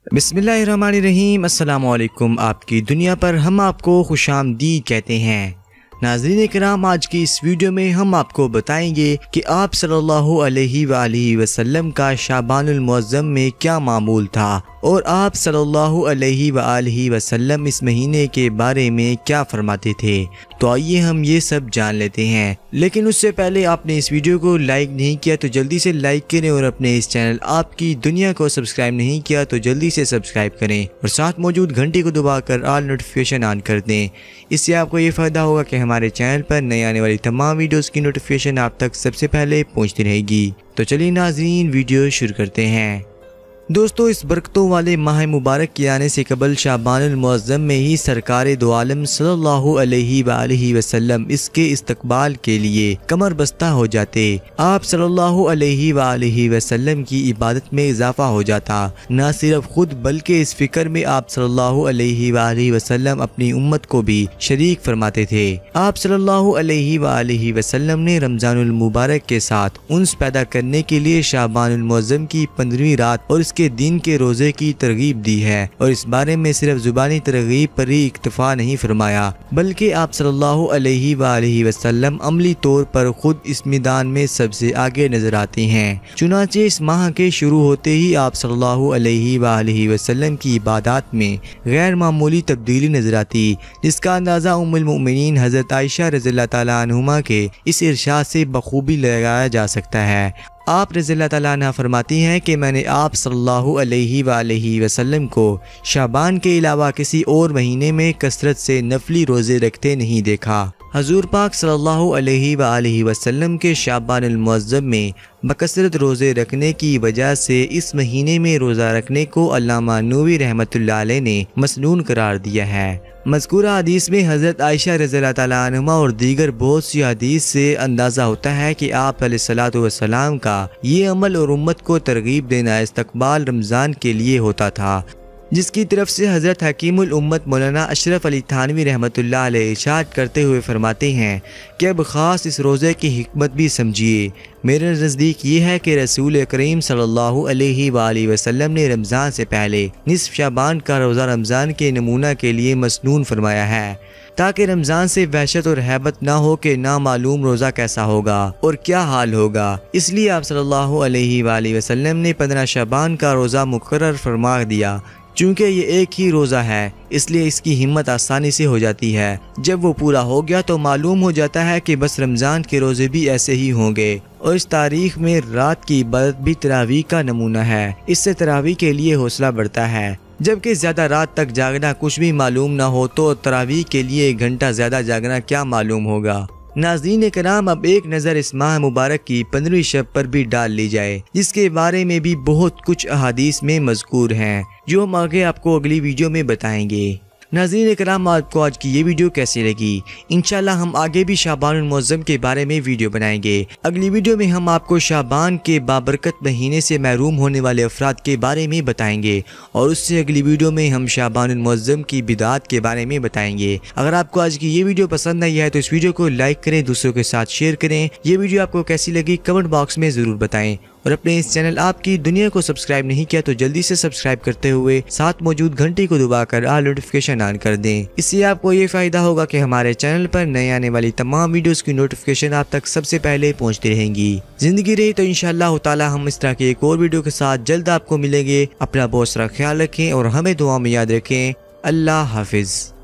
बिस्मिल्लाहिर्रहमानिर्रहीम। अस्सलामु अलैकुम। आपकी दुनिया पर हम आपको खुशामदीद कहते हैं। नाज़रीन किराम, आज की इस वीडियो में हम आपको बताएंगे कि आप सल्लल्लाहु अलैहि वसल्लम का शाबानुल मुअज़्ज़म में क्या मामूल था और आप सल्लल्लाहु अलैहि वसल्लम इस महीने के बारे में क्या फरमाते थे। तो आइए हम ये सब जान लेते हैं, लेकिन उससे पहले आपने इस वीडियो को लाइक नहीं किया तो जल्दी से लाइक करें और अपने इस चैनल आपकी दुनिया को सब्सक्राइब नहीं किया तो जल्दी से सब्सक्राइब करें और साथ मौजूद घंटी को दबाकर ऑल नोटिफिकेशन ऑन कर दें। इससे आपको ये फ़ायदा होगा कि हमारे चैनल पर नई आने वाली तमाम वीडियोज़ की नोटिफिकेशन आप तक सबसे पहले पहुँचती रहेगी। तो चलिए नाज़रीन, वीडियो शुरू करते हैं। दोस्तों, इस बरकतों वाले माह मुबारक के आने से कबल शाबानुल मुअज़्ज़म में ही सरकार दो आलम सल्लल्लाहु अलैहि वसल्लम इसके इस्तकबाल के लिए कमर बस्ता हो जाते। आप सल्लल्लाहु अलैहि वसल्लम की इबादत में इजाफा हो जाता। न सिर्फ खुद बल्कि इस फिक्र में आप सल्लल्लाहु अलैहि वसल्लम अपनी उम्मत को भी शरीक फरमाते थे। आप सल्लल्लाहु अलैहि वसल्लम ने रमजानुल मुबारक के साथ उन्स पैदा करने के लिए शाबानुल मुअज़्ज़म की 15वीं रात और के दिन के रोजे की तरगीब दी है और इस बारे में सिर्फ जुबानी तरगीब पर ही इक्तफा नहीं फरमाया, बल्कि आप सल्लल्लाहु अलैहि वसल्लम अमली तौर पर खुद इस मैदान में सबसे आगे नजर आते हैं। चुनाचे इस माह के शुरू होते ही आप सल्लल्लाहु अलैहि वसल्लम की इबादत में गैर मामूली तब्दीली नजर आती, जिसका अंदाजा उम्मुल मोमिनीन हजरत आयशा रज़ियल्लाहु ताला अन्हुमा के इस इरशाद से बखूबी लगाया जा सकता है। आप रज़ियल्लाहु ताला अन्हा फरमाती हैं कि मैंने आप सल्लल्लाहु अलैहि वसल्लम को शाबान के अलावा किसी और महीने में कसरत से नफली रोज़े रखते नहीं देखा। हजूर पाक सल्लल्लाहु अलैहि वसल्लम के शाबानुल मुअज़्ज़म में बकसरत रोज़े रखने की वजह से इस महीने में रोज़ा रखने को अल्लामा नूवी रहमतुल्लाह अलैह ने मसनून करार दिया है। मज़कूरा हदीस में हज़रत आयशा रज़ियल्लाहु ताला अन्हा और दीगर बहुत सी हदीस से अंदाज़ा होता है कि आप अलैहिस्सलातु वस्सलाम का ये अमल और उम्मत को तरगीब देना इस्तकबाल रमज़ान के लिए होता था, जिसकी तरफ से हज़रत हकीमुल उम्मत मौलाना अशरफ अली थानवी रहमतुल्लाह अलैह इरशाद करते हुए फरमाते हैं कि अब ख़ास इस रोज़े की हिकमत भी समझिए। मेरे नज़दीक ये है कि रसूल करीम सल्लल्लाहु अलैहि वसल्लम ने रमज़ान से पहले निस्फ़ शाबान का रोज़ा रमज़ान के नमूना के लिए मसनून फरमाया है, ताकि रमज़ान से वहशत और हैबत ना हो कि ना मालूम रोज़ा कैसा होगा और क्या हाल होगा। इसलिए आप सल्लल्लाहु अलैहि वसल्लम ने 15 शाबान का रोज़ा मुकर्रर फरमा दिया। चूँकि ये एक ही रोज़ा है, इसलिए इसकी हिम्मत आसानी से हो जाती है। जब वो पूरा हो गया तो मालूम हो जाता है कि बस रमज़ान के रोज़े भी ऐसे ही होंगे। और इस तारीख में रात की इबादत भी तरावी का नमूना है। इससे तरावी के लिए हौसला बढ़ता है, जबकि ज़्यादा रात तक जागना कुछ भी मालूम ना हो तो तरावी के लिए 1 घंटा ज़्यादा जागना क्या मालूम होगा। नाज़रीन कराम, अब एक नज़र इस माह मुबारक की 15वीं शब पर भी डाल ली जाए, जिसके बारे में भी बहुत कुछ अहादीस में मज़कूर हैं, जो हम आगे आपको अगली वीडियो में बताएंगे। नाज़रीन कराम, आपको आज की ये वीडियो कैसी लगी? इंशाल्लाह हम आगे भी शाबानुल मुअज़्ज़म के बारे में वीडियो बनाएंगे। अगली वीडियो में हम आपको शाबान के बाबरकत महीने से महरूम होने वाले अफराद के बारे में बताएंगे और उससे अगली वीडियो में हम शाबानुल मुअज़्ज़म की बिदात के बारे में बताएंगे। अगर आपको आज की ये वीडियो पसंद आई है तो इस वीडियो को लाइक करें, दूसरों के साथ शेयर करें। ये वीडियो आपको कैसी लगी कमेंट बॉक्स में ज़रूर बताएं और अपने इस चैनल आपकी दुनिया को सब्सक्राइब नहीं किया तो जल्दी से सब्सक्राइब करते हुए साथ मौजूद घंटी को दबाकर ऑल नोटिफिकेशन ऑन कर दें। इससे आपको ये फायदा होगा कि हमारे चैनल पर नए आने वाली तमाम वीडियोस की नोटिफिकेशन आप तक सबसे पहले पहुंचती रहेंगी। जिंदगी रही तो इंशाअल्लाह ताला हम इस तरह की एक और वीडियो के साथ जल्द आपको मिलेंगे। अपना बहुत सारा ख्याल रखें और हमें दुआ में याद रखें। अल्लाह हाफिज।